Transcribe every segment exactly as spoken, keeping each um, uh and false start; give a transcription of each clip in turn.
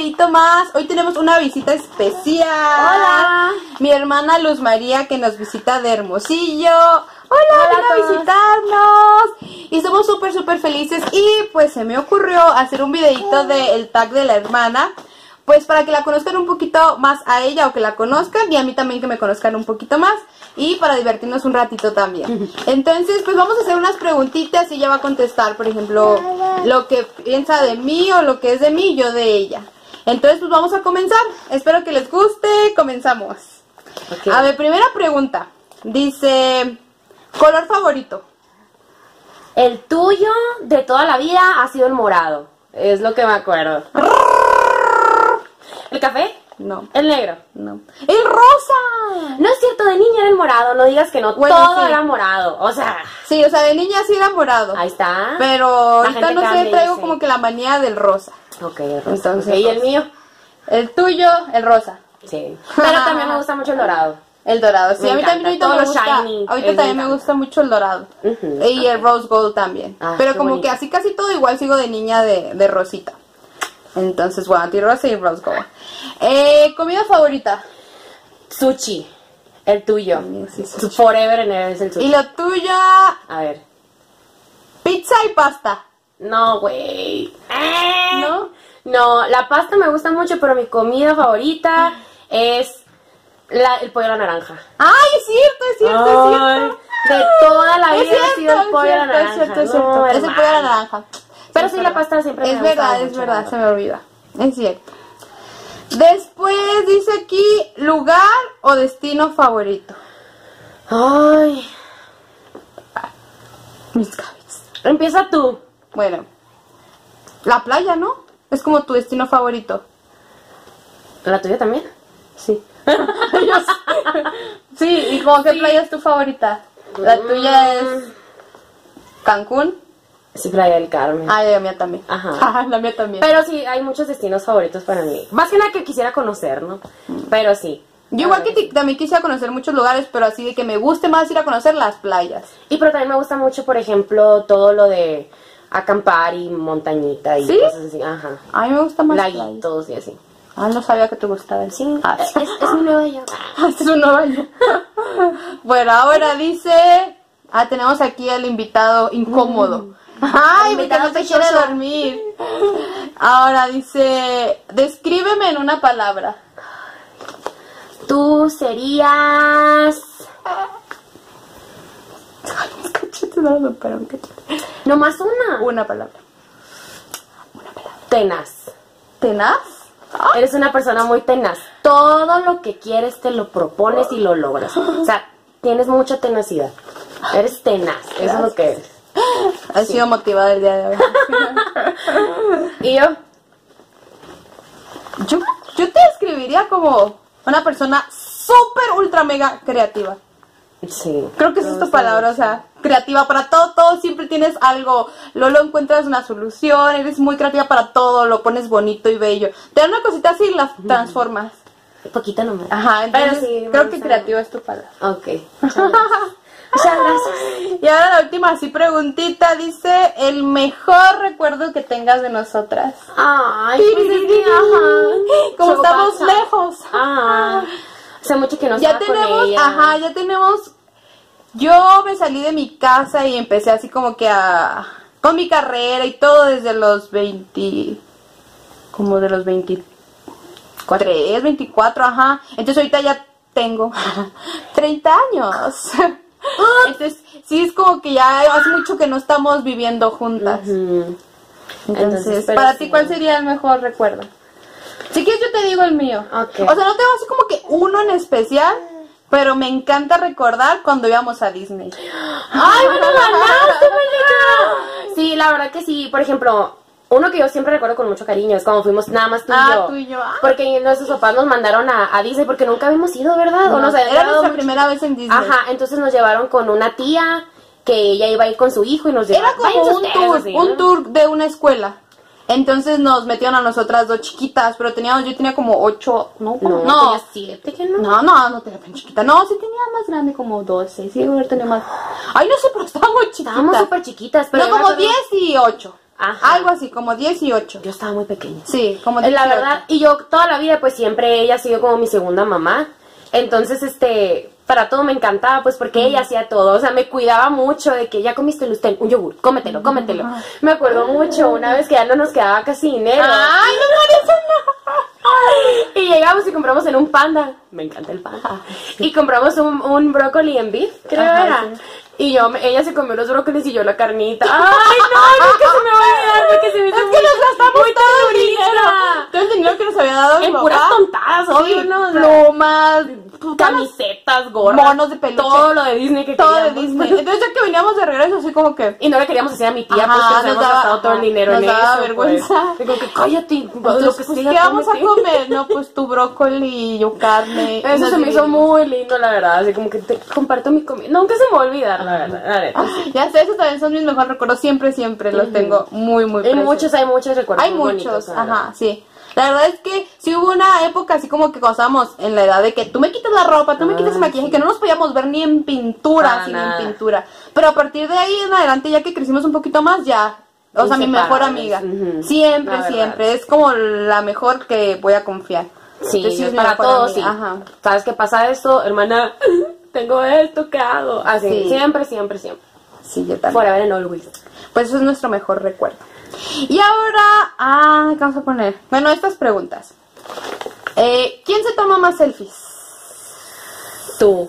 videito más. Hoy tenemos una visita especial. Hola. Mi hermana Luz María, que nos visita de Hermosillo. Hola, Hola ven a visitarnos. Y somos súper, súper felices. Y pues se me ocurrió hacer un videito del tag de la hermana. Pues para que la conozcan un poquito más a ella, o que la conozcan, y a mí también que me conozcan un poquito más, y para divertirnos un ratito también. Entonces pues vamos a hacer unas preguntitas y ella va a contestar, por ejemplo, lo que piensa de mí o lo que es de mí, yo de ella. Entonces pues vamos a comenzar. Espero que les guste. Comenzamos. Okay. A ver, primera pregunta. Dice, ¿color favorito? El tuyo de toda la vida ha sido el morado. Es lo que me acuerdo. ¿El café? No. ¿El negro? No. ¡El rosa! No es cierto, de niña era el morado, no digas que no, bueno, todo sí. Era morado, o sea... Sí, o sea, de niña sí era morado. Ahí está. Pero ahorita no sé, traigo como que la manía del rosa. Ok, el rosa. Entonces, okay. ¿Y el mío? El tuyo, el rosa. Sí. Pero también me gusta mucho el dorado. El dorado, sí, me a mí encanta. también ahorita todo me lo gusta, shiny. ahorita también me gusta mucho el dorado. Uh-huh. Y el rose gold también. Ah, pero como bonito. Que así casi todo igual sigo de niña de, de rosita. Entonces, bueno, anti-rosa y rose gold. Eh, ¿comida favorita? Sushi. El tuyo. Sí, sí, Forever and ever es el sushi. ¿Y lo tuyo? A ver. Pizza y pasta. No, güey. ¿Eh? ¿No? No, la pasta me gusta mucho, pero mi comida favorita es la, el pollo a la naranja. ¡Ay, es cierto, es cierto, Ay, es cierto! De toda la vida cierto, ha sido el pollo a la naranja. Es cierto, es cierto. No, es el pollo a la naranja. Pero sí, sí, la pasta siempre es me verdad, gusta es mucho, verdad, se me olvida. Es cierto. Después dice aquí, lugar o destino favorito. Ay. Mis cabezas. Empieza tú. Bueno. La playa, ¿no? Es como tu destino favorito. ¿La tuya también? Sí. Sí, ¿y como qué sí. playa es tu favorita? La mm. tuya es Cancún. Sí, Playa del Carmen. Ah, la mía también. Ajá. La mía también. Pero sí, hay muchos destinos favoritos para mí. Más que nada que quisiera conocer, ¿no? Mm. Pero sí. Yo igual que sí. También quisiera conocer muchos lugares, pero así de que me guste más ir a conocer las playas. Y pero también me gusta mucho, por ejemplo, todo lo de acampar y montañita y ¿sí? Cosas así. Ajá. A mí me gusta más laguitos y así. Ah, no sabía que te gustaba el sí. Ah, es, es mi Nueva York. Es un Nueva York. Bueno, ahora dice... Ah, tenemos aquí al invitado incómodo. Mm. Ay, porque no se quiere dormir. Ahora dice... Descríbeme en una palabra. Tú serías... Ay, mis cachetes no lo superan. Nomás una. Una palabra. Una palabra. Tenaz. ¿Tenaz? ¿Ah? Eres una persona muy tenaz. Todo lo que quieres te lo propones y lo logras. O sea, tienes mucha tenacidad. Eres tenaz. Gracias. Eso es lo que eres. Has sí. sido motivada el día de hoy. ¿Y yo? yo? Yo te describiría como una persona súper ultra mega creativa. Sí. Creo que esa es tu palabra, o sea, creativa para todo, todo, siempre tienes algo, luego encuentras una solución, eres muy creativa para todo, lo pones bonito y bello. Te dan una cosita así y la transformas. Poquito nomás. Ajá, entonces sí, creo que creativa es tu palabra. Ok. Muchas gracias. Muchas gracias. Y ahora la última así preguntita, dice, el mejor recuerdo que tengas de nosotras. Ay, pues es que, ajá. Como estamos pasa. lejos. Ah. Hace mucho que no ya tenemos, con ella. Ajá, ya tenemos. Yo me salí de mi casa y empecé así como que a con mi carrera y todo desde los veinte, como de los veintitrés, veinticuatro, ajá. Entonces ahorita ya tengo treinta años. Entonces sí es como que ya hace mucho que no estamos viviendo juntas. Uh-huh. Entonces, Entonces para sí. ti, ¿cuál sería el mejor recuerdo? Si quieres yo te digo el mío. Okay. O sea, no tengo así como que uno en especial, pero me encanta recordar cuando íbamos a Disney. ¡Ay, bueno, ganaste, Melina! Sí, la verdad que sí. Por ejemplo, uno que yo siempre recuerdo con mucho cariño es cuando fuimos nada más tú y ah, yo. tú y yo. Ah. Porque nuestros papás nos mandaron a, a Disney porque nunca habíamos ido, ¿verdad? No, o nos era nuestra mucho... primera vez en Disney. Ajá, entonces nos llevaron con una tía que ella iba a ir con su hijo y nos llevaron. Era como un ustedes, tour, así, ¿no? un tour de una escuela. Entonces nos metieron a nosotras dos chiquitas, pero teníamos, yo tenía como ocho, no, no, no, tenía siete, ¿qué no? No, no, no tenía tan chiquita, no, sí tenía más grande, como doce, sí, tenía más. Ay, no sé, pero estábamos chiquitas. Estábamos súper chiquitas, pero no, como diez y ocho. Ajá. Algo así, como dieciocho. Yo estaba muy pequeña. Sí, como La dieciocho. verdad, y yo toda la vida, pues siempre ella ha sido como mi segunda mamá. Entonces, este, para todo me encantaba, pues porque ella hacía todo. O sea, me cuidaba mucho de que ya comiste usted un yogur, cómetelo, cómetelo. Me acuerdo mucho una vez que ya no nos quedaba casi dinero. Ay, no parece nada. Y llegamos y compramos en un Panda. Me encanta el Panda. Y compramos un, un brócoli en beef, creo Ajá, era. sí. Y yo, ella se comió los brócolis y yo la carnita. Ay, no, nunca se me va a olvidar porque se me hizo Es muy, que nos gastamos muy todo el ternurita. dinero. Todo el dinero que nos había dado mi En papá. puras tontadas, obvio, Sí, ¿no? O sea, plumas, camisetas, gorras, monos de peluche. todo lo de Disney que todo de queríamos. Disney. Entonces ya que veníamos de regreso así como que... Y no le queríamos decir a mi tía, Ajá, pues que nos nos habíamos daba- gastado todo el ajá, dinero nos en daba eso. vergüenza. Pues. Digo que cállate, lo Entonces, que pues, sea, ¿qué vamos a cómete. comer? No, pues tu brócoli y yo carne. Eso Nos se me hizo dividimos. muy lindo, la verdad. Así como que te comparto mi comida. Nunca se me va a olvidar, la verdad. La neta. Ya sé, esos también son mis mejores recuerdos. Siempre, siempre los tengo muy, muy Hay presentes. muchos, hay muchos recuerdos. Hay muy muchos, bonitos, la verdad. ajá, sí. La verdad es que sí hubo una época así como que cuando estábamos en la edad de que tú me quitas la ropa, tú me Ah, quitas el maquillaje, sí. que no nos podíamos ver ni en pintura, Para así ni nada. en pintura. Pero a partir de ahí en adelante, ya que crecimos un poquito más, ya. O sea, mi mejor Inseparables, amiga. ujú, Siempre, la verdad. siempre. Es como la mejor que voy a confiar. Sí, Entonces, yo es mi para mejor todos, amiga, sí. Ajá. ¿Sabes qué pasa esto? Hermana, tengo esto, ¿qué hago? Así, Sí. siempre, siempre, siempre. Sí, yo también. Forever and always. Pues eso es nuestro mejor recuerdo. Y ahora, ah, ¿qué vamos a poner? Bueno, estas preguntas. Eh, ¿Quién se toma más selfies? Tú.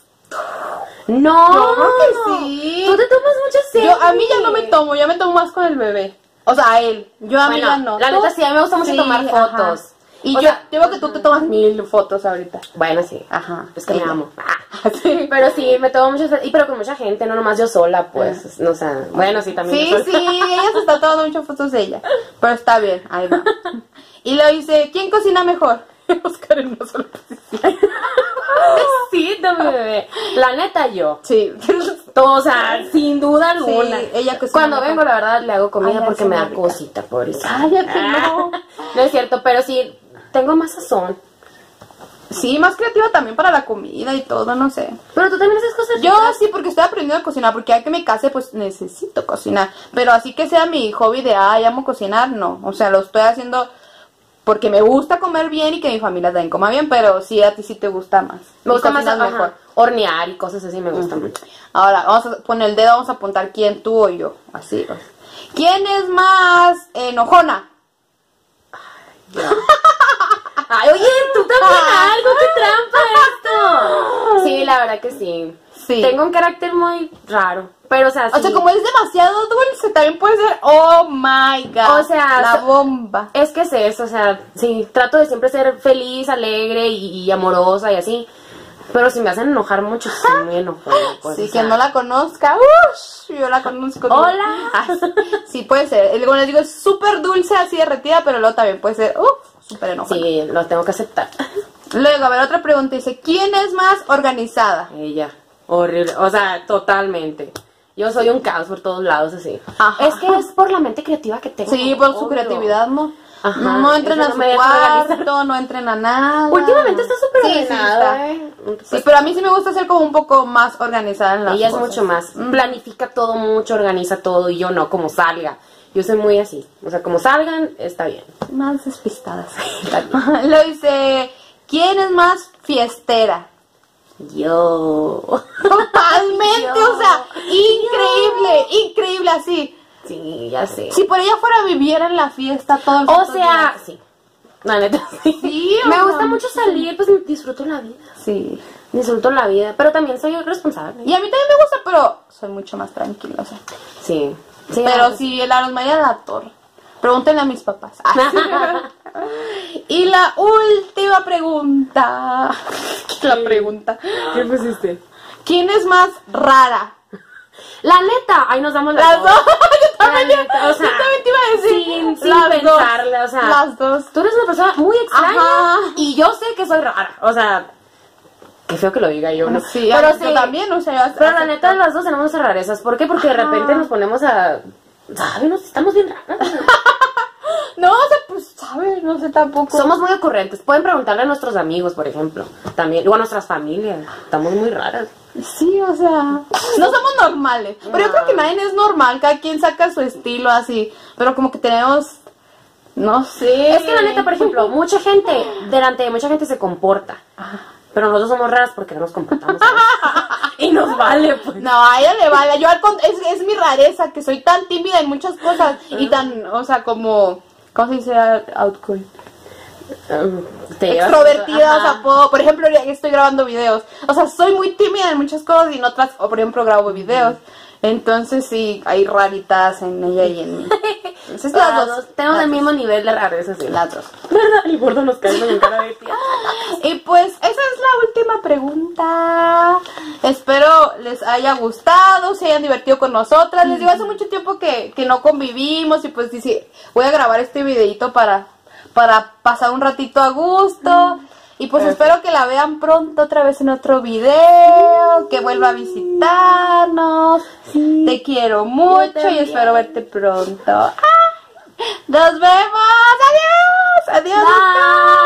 No, Yo creo que sí. Tú te tomas muchas selfies. Yo, a mí ya no me tomo, ya me tomo más con el bebé. O sea, a él. Yo a mí Bueno, ya no. la ¿Tú? neta sí, a mí me gusta mucho Sí, tomar ajá. fotos. Y O yo, sea, yo veo que tú te tomas mil fotos ahorita. Bueno, sí. Ajá. Es que me Ella. amo. Ah. Sí. Pero sí, me tomo muchas y pero con mucha gente, no nomás yo sola, pues. No, o sea, bueno, sí, también Sí, yo sola. sí, ella se está tomando muchas fotos de ella. Pero está bien, ahí va. Y le dice, ¿quién cocina mejor? Oscar en una sola posición. Sí, mi bebé. La neta, yo. Sí. Todo, o sea, sin duda alguna. Sí, ella cocina Cuando mejor. vengo, la verdad, le hago comida Ay, porque sí, me da muy rica. cosita, pobrecita. Cállate, no. No es cierto, pero sí, tengo más sazón. Sí, más creativa también para la comida y todo, no sé. Pero tú también haces cosas Yo ricas. sí, porque estoy aprendiendo a cocinar, porque ya que me case, pues necesito cocinar. Pero así que sea mi hobby de, ay, amo cocinar, no. O sea, lo estoy haciendo porque me gusta comer bien y que mi familia también coma bien, pero sí, a ti sí te gusta más. Me gusta Y más cocinas ajá, hornear y cosas así, me gusta mucho. Ahora, vamos a poner el dedo, vamos a apuntar quién, tú o yo. Así. o sea. ¿Quién es más enojona? Ay, oye, tú también algo, qué trampa esto. Sí, la verdad que sí. Sí. Tengo un carácter muy raro, pero o sea, sí. O sea, como es demasiado dulce, también puede ser, oh my god. O sea, la so- bomba. Es que es eso, o sea, sí, trato de siempre ser feliz, alegre y, y amorosa y así. Pero si me hacen enojar mucho, sí me enojo. Pues, Sí, o sea, que no la conozca. Ush, yo la conozco. Hola. Ah, sí. Sí, puede ser. Como les digo, es súper dulce, así derretida, pero luego también puede ser, uff, súper enojada. Sí, lo tengo que aceptar. Luego, a ver, otra pregunta. Dice, ¿quién es más organizada? Ella, horrible, o sea, totalmente. Yo soy un caos por todos lados, así. Ajá. Es que es por la mente creativa que tengo. Sí, por su obvio. creatividad, ¿no? Ajá, No entren eso a no su me deja organizar. cuarto, no entren a nada. Últimamente está súper Sí, sí, ordenada, está. ¿eh? Sí, Pues, pero a mí sí me gusta ser como un poco más organizada en las ella es cosas. mucho más. Mm. Planifica todo mucho, organiza todo y yo no, como salga. Yo soy muy así. O sea, como salgan, está bien. Más despistadas. Lo dice, ¿quién es más fiestera? Yo. Totalmente, Yo. o sea, increíble, increíble así. Sí, ya sé. Si por ella fuera viviera en la fiesta todo el O santo sea, día. sí. La neta, sí. Sí, o Me sea, gusta mucho salir, pues disfruto la vida. Sí. Disfruto la vida, pero también soy responsable. Y a mí también me gusta, pero soy mucho más tranquila, o sea. Sí. Sí, Pero pues, si la Rosmaría la torre. Pregúntenle a mis papás. Y la última pregunta. La pregunta. ¿Qué pusiste? ¿Quién es más rara? La neta, ahí nos damos las, Las dos. Yo La también, neta, o sea, yo también te iba a decir. Sin, sin Las dos. pensarle, o sea. Las dos. Tú eres una persona muy extraña Ajá. y yo sé que soy rara. O sea, qué feo que lo diga yo, ¿no? Sí, pero a- sí. yo también, o sea. Pero la neta, las dos tenemos esas rarezas. ¿Por qué? Porque de Ajá. repente nos ponemos a. ¿Sabes? Nos- Estamos bien raras. No, o sea, pues, ¿sabes? No sé tampoco. Somos muy ocurrentes. Pueden preguntarle a nuestros amigos, por ejemplo. También, o a nuestras familias. Estamos muy raras. Sí, o sea, no somos normales. Pero yo creo que nadie es normal, cada quien saca su estilo así. Pero como que tenemos, no sé. Es que la neta, por ejemplo, mucha gente, delante de mucha gente se comporta. Pero nosotros somos raras porque no nos comportamos. Y nos vale, pues. No, a ella le vale. Yo al con- es, es mi rareza, que soy tan tímida en muchas cosas. Y tan, o sea, como, ¿cómo se dice? Outgoing. Um, te llevas- Extrovertida, Ajá. o sea, puedo, por ejemplo, ya que estoy grabando videos, o sea, soy muy tímida en muchas cosas y en otras, o por ejemplo, grabo videos, entonces sí, hay raritas en ella y en mí. Entonces Las las dos dos, tenemos las el dos, mismo nivel de rareza, sí. las dos. ¿Verdad? El gordo nos cae en cara de tía. Y pues esa es la última pregunta. Espero les haya gustado, se hayan divertido con nosotras. Les digo, hace mucho tiempo que, que no convivimos y pues dice, voy a grabar este videito para, para pasar un ratito a gusto. Y pues Perfecto. espero que la vean pronto otra vez en otro video, que vuelva a visitarnos. Te quiero mucho y también. espero verte pronto. ¡Ah! Nos vemos. Adiós. Adiós. Bye.